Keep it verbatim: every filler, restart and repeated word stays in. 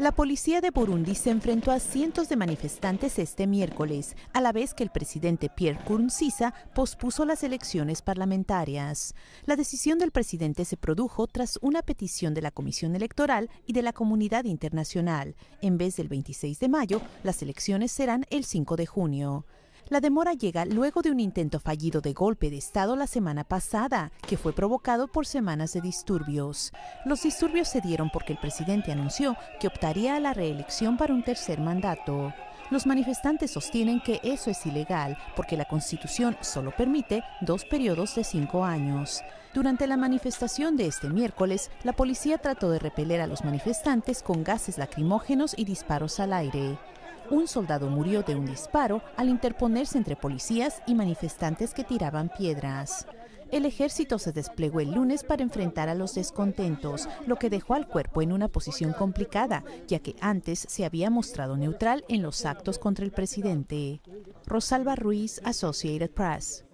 La policía de Burundi se enfrentó a cientos de manifestantes este miércoles, a la vez que el presidente Pierre Nkurunziza pospuso las elecciones parlamentarias. La decisión del presidente se produjo tras una petición de la Comisión Electoral y de la comunidad internacional. En vez del veintiséis de mayo, las elecciones serán el cinco de junio. La demora llega luego de un intento fallido de golpe de Estado la semana pasada, que fue provocado por semanas de disturbios. Los disturbios se dieron porque el presidente anunció que optaría a la reelección para un tercer mandato. Los manifestantes sostienen que eso es ilegal porque la Constitución solo permite dos periodos de cinco años. Durante la manifestación de este miércoles, la policía trató de repeler a los manifestantes con gases lacrimógenos y disparos al aire. Un soldado murió de un disparo al interponerse entre policías y manifestantes que tiraban piedras. El ejército se desplegó el lunes para enfrentar a los descontentos, lo que dejó al cuerpo en una posición complicada, ya que antes se había mostrado neutral en los actos contra el presidente. Rosalba Ruiz, Associated Press.